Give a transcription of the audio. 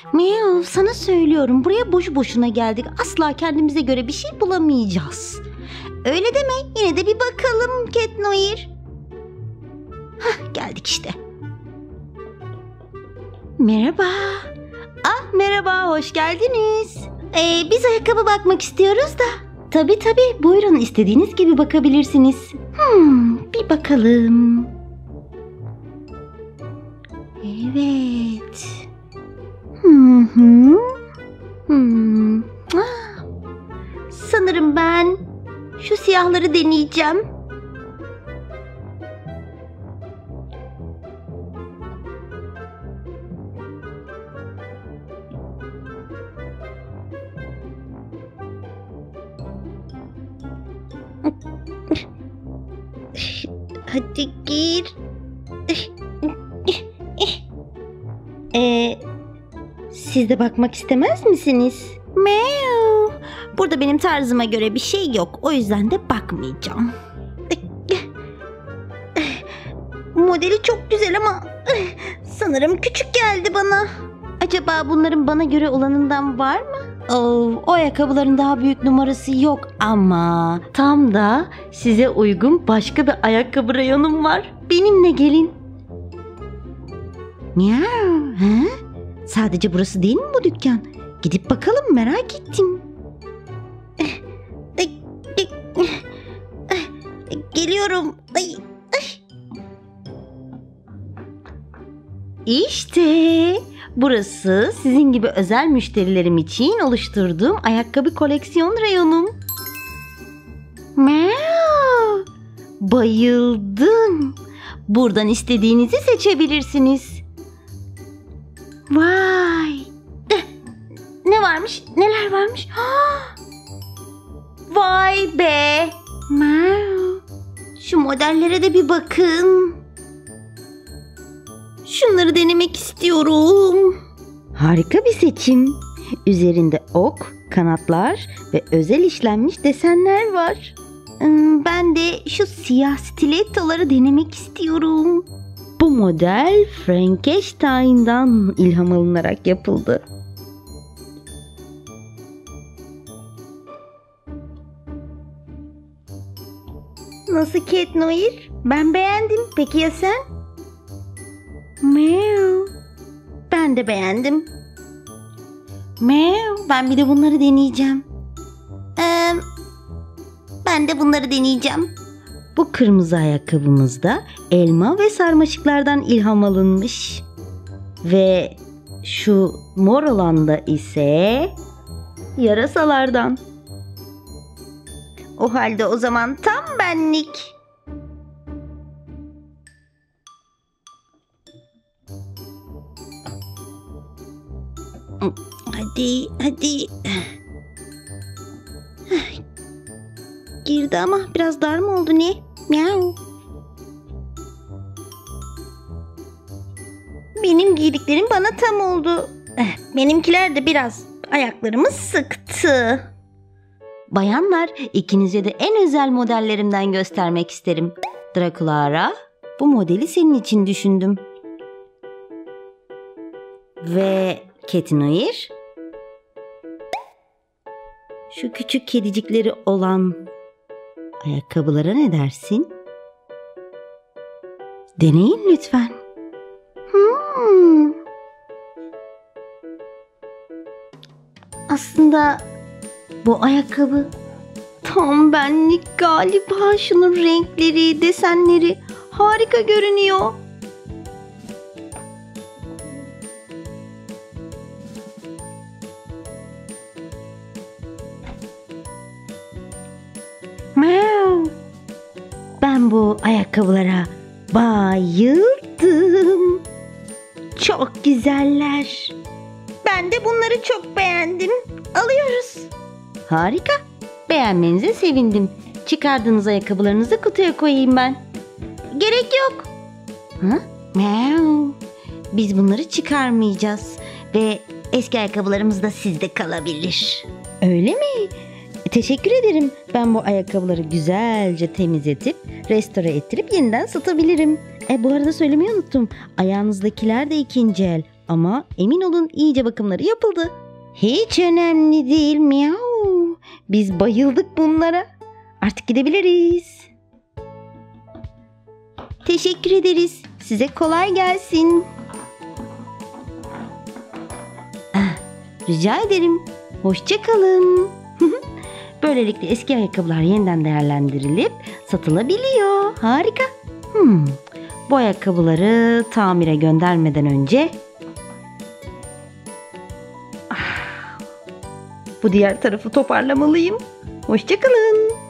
Miau, sana söylüyorum, buraya boşu boşuna geldik. Asla kendimize göre bir şey bulamayacağız. Öyle deme, yine de bir bakalım Cat Noir. Hah, geldik işte. Merhaba. Merhaba, hoş geldiniz. Biz ayakkabı bakmak istiyoruz da. Tabii, buyurun, istediğiniz gibi bakabilirsiniz. Bir bakalım. Evet. Sanırım ben şu siyahları deneyeceğim. Hadi gir. Siz de bakmak istemez misiniz? Meow. Burada benim tarzıma göre bir şey yok. O yüzden de bakmayacağım. Modeli çok güzel ama sanırım küçük geldi bana. Acaba bunların bana göre olanından var mı? O ayakkabıların daha büyük numarası yok ama tam da size uygun başka bir ayakkabı reyonum var. Benimle gelin. Miau, sadece burası değil mi bu dükkan? Gidip bakalım, merak ettim. Geliyorum. İşte burası sizin gibi özel müşterilerim için oluşturduğum ayakkabı koleksiyon reyonum. Meow, bayıldım. Buradan istediğinizi seçebilirsiniz. Vay! Ne varmış? Neler varmış? Vay be! Şu modellere de bir bakın. Şunları denemek istiyorum. Harika bir seçim. Üzerinde ok, kanatlar ve özel işlenmiş desenler var. Ben de şu siyah stilettoları denemek istiyorum. Bu model Frankenstein'dan ilham alınarak yapıldı. Nasıl Cat Noir? Ben beğendim. Peki ya sen? Meow. Ben de beğendim. Meow. Ben bir de bunları deneyeceğim. Ben de bunları deneyeceğim. Bu kırmızı ayakkabımız da elma ve sarmaşıklardan ilham alınmış. Ve şu mor olan da ise yarasalardan. O halde o zaman tam benlik. Hadi. Girdi ama biraz dar mı oldu ne? Miau. Benim giydiklerim bana tam oldu. Benimkiler de biraz ayaklarımı sıktı. Bayanlar, ikinize de en özel modellerimden göstermek isterim. Draculara, bu modeli senin için düşündüm. Ve Cat Noir, şu küçük kedicikleri olan ayakkabılara ne dersin? Deneyin lütfen. Aslında bu ayakkabı tam benlik galiba. Şunun renkleri, desenleri harika görünüyor. Ben bu ayakkabılara bayıldım. Çok güzeller. Ben de bunları çok beğendim. Alıyoruz. Harika. Beğenmenize sevindim. Çıkardığınız ayakkabılarınızı kutuya koyayım ben. Gerek yok. Biz bunları çıkarmayacağız. Ve eski ayakkabılarımız da sizde kalabilir. Öyle mi? Teşekkür ederim. Ben bu ayakkabıları güzelce temizletip, restore ettirip yeniden satabilirim. Bu arada söylemeyi unuttum. Ayağınızdakiler de ikinci el. Ama emin olun iyice bakımları yapıldı. Hiç önemli değil miau. Biz bayıldık bunlara. Artık gidebiliriz. Teşekkür ederiz. Size kolay gelsin. Rica ederim. Hoşça kalın. Böylelikle eski ayakkabılar yeniden değerlendirilip satılabiliyor. Harika. Bu ayakkabıları tamire göndermeden önce bu diğer tarafı toparlamalıyım. Hoşça kalın.